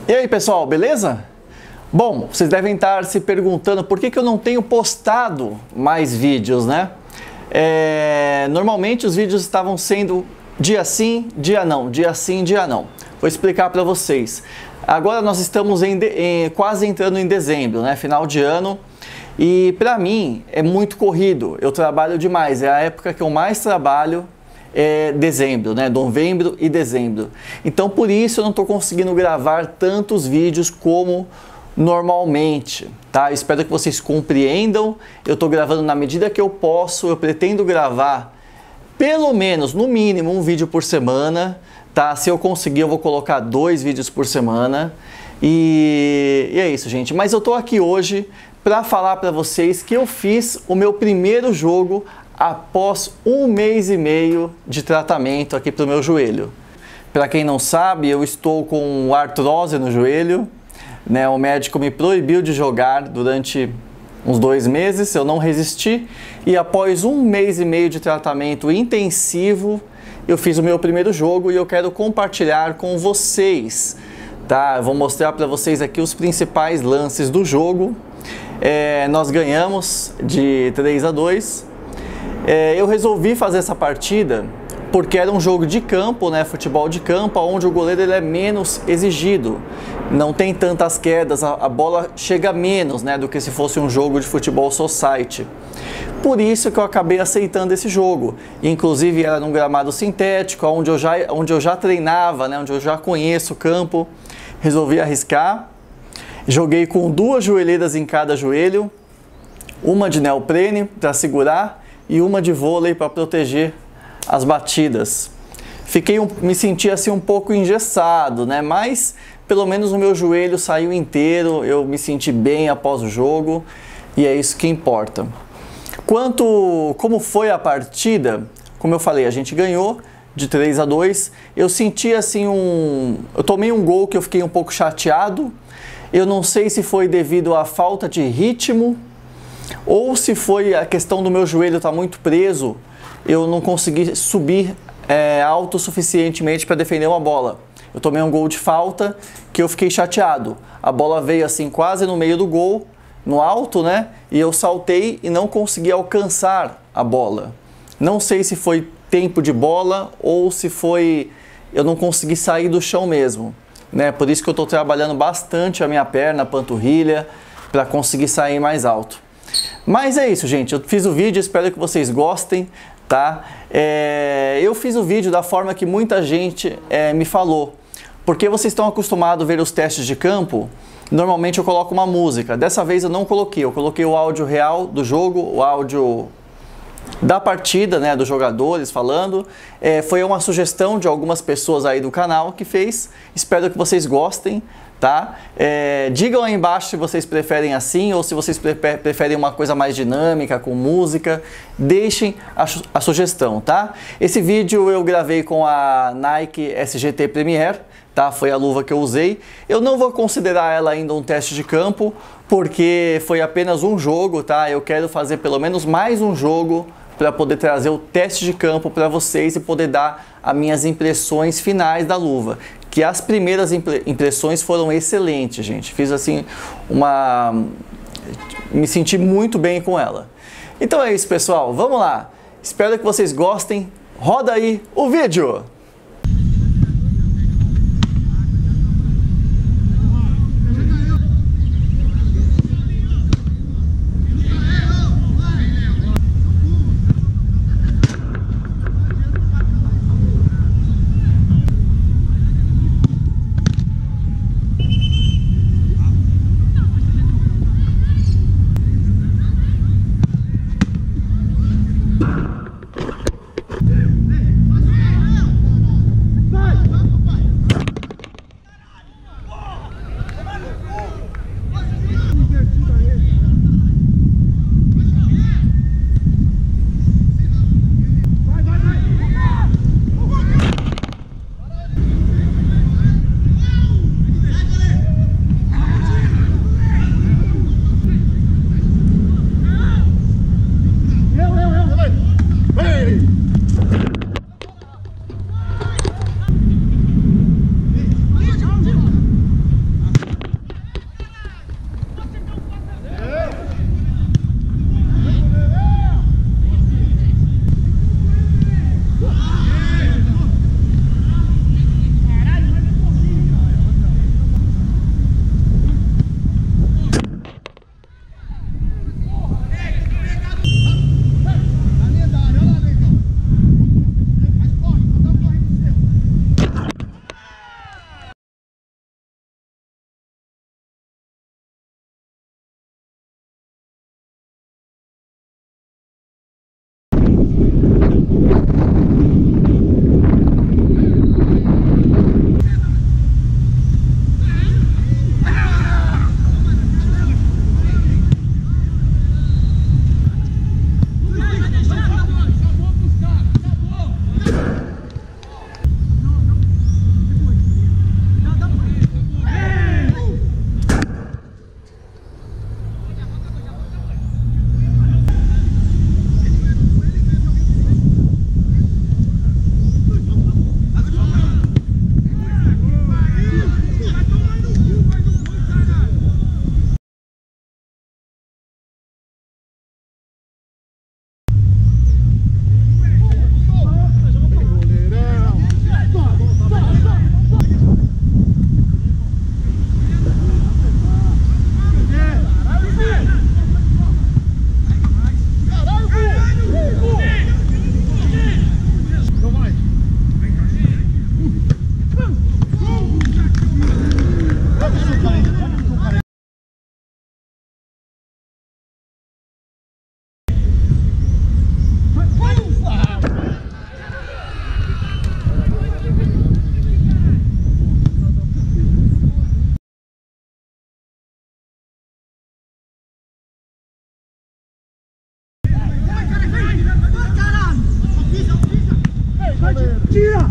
E aí pessoal, beleza? Bom, vocês devem estar se perguntando por que eu não tenho postado mais vídeos, né? Normalmente os vídeos estavam sendo dia sim, dia não, dia sim, dia não. Vou explicar para vocês. Agora nós estamos quase entrando em dezembro, né? Final de ano. E para mim é muito corrido, eu trabalho demais, é a época que eu mais trabalho. Dezembro, né? Novembro e dezembro. Então por isso eu não estou conseguindo gravar tantos vídeos como normalmente, tá? Espero que vocês compreendam. Eu estou gravando na medida que eu posso. Eu pretendo gravar pelo menos, no mínimo, um vídeo por semana, tá? Se eu conseguir, eu vou colocar 2 vídeos por semana. E é isso, gente. Mas eu estou aqui hoje para falar para vocês que eu fiz o meu primeiro jogo após 1 mês e meio de tratamento aqui para o meu joelho. Para quem não sabe, eu estou com artrose no joelho, né? O médico me proibiu de jogar durante uns 2 meses, eu não resisti, e após 1 mês e meio de tratamento intensivo, eu fiz o meu primeiro jogo e eu quero compartilhar com vocês, tá? Eu vou mostrar para vocês aqui os principais lances do jogo. Nós ganhamos de 3-2. Eu resolvi fazer essa partida porque era um jogo de campo, né, futebol de campo, onde o goleiro ele é menos exigido, não tem tantas quedas, a bola chega menos, né, do que se fosse um jogo de futebol society. Por isso que eu acabei aceitando esse jogo. Inclusive era num gramado sintético, onde eu já treinava, né, onde eu já conheço o campo. Resolvi arriscar. Joguei com 2 joelheiras em cada joelho, uma de neoprene para segurar e uma de vôlei para proteger as batidas. Me senti assim um pouco engessado, né? Mas pelo menos o meu joelho saiu inteiro, eu me senti bem após o jogo e é isso que importa. Como foi a partida, como eu falei, a gente ganhou de 3-2. Eu senti assim eu tomei um gol que eu fiquei um pouco chateado. Eu não sei se foi devido à falta de ritmo ou se foi a questão do meu joelho estar muito preso, eu não consegui subir alto suficientemente para defender uma bola. Eu tomei um gol de falta que eu fiquei chateado. A bola veio assim quase no meio do gol, no alto, né? E eu saltei e não consegui alcançar a bola. Não sei se foi tempo de bola ou se foi eu não consegui sair do chão mesmo, né? Por isso que eu estou trabalhando bastante a minha perna, a panturrilha, para conseguir sair mais alto. Mas é isso, gente, eu fiz o vídeo, espero que vocês gostem, tá? Eu fiz o vídeo da forma que muita gente me falou, porque vocês estão acostumados a ver os testes de campo, normalmente eu coloco uma música, dessa vez eu não coloquei, eu coloquei o áudio real do jogo, o áudio da partida, né, dos jogadores falando. Foi uma sugestão de algumas pessoas aí do canal que fez, espero que vocês gostem. Tá? Digam aí embaixo se vocês preferem assim ou se vocês preferem uma coisa mais dinâmica, com música. Deixem a sugestão, tá? Esse vídeo eu gravei com a Nike SGT Premier, tá? Foi a luva que eu usei. Eu não vou considerar ela ainda um teste de campo, porque foi apenas um jogo, tá? Eu quero fazer pelo menos mais um jogo para poder trazer o teste de campo para vocês e poder dar as minhas impressões finais da luva. Que as primeiras impressões foram excelentes, gente. Fiz assim me senti muito bem com ela. Então é isso, pessoal. Vamos lá. Espero que vocês gostem. Roda aí o vídeo. tira!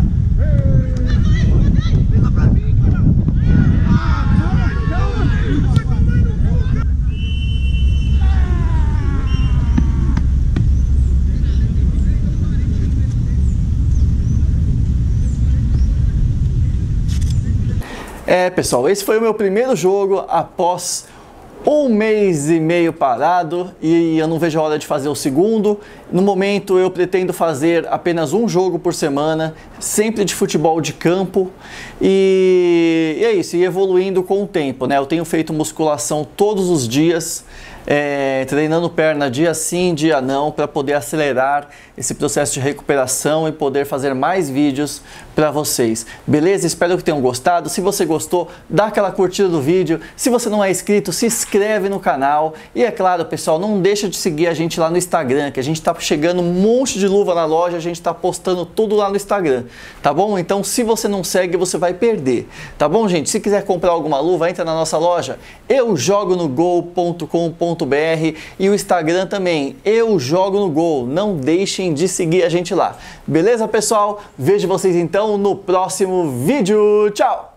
Pessoal, esse foi o meu primeiro jogo após 1 mês e meio parado e eu não vejo a hora de fazer o segundo. No momento eu pretendo fazer apenas um jogo por semana, sempre de futebol de campo e é isso, e evoluindo com o tempo, né? Eu tenho feito musculação todos os dias, treinando perna dia sim, dia não, para poder acelerar esse processo de recuperação e poder fazer mais vídeos para vocês. Beleza? Espero que tenham gostado. Se você gostou, dá aquela curtida do vídeo. Se você não é inscrito, se inscreve no canal. E é claro, pessoal, não deixa de seguir a gente lá no Instagram, que a gente está chegando um monte de luva na loja, a gente está postando tudo lá no Instagram, tá bom? Então, se você não segue, você vai perder, tá bom, gente? Se quiser comprar alguma luva, entra na nossa loja eujogonogol.com.br e o Instagram também, Eu Jogo no Gol. Não deixem de seguir a gente lá. Beleza, pessoal? Vejo vocês então no próximo vídeo. Tchau!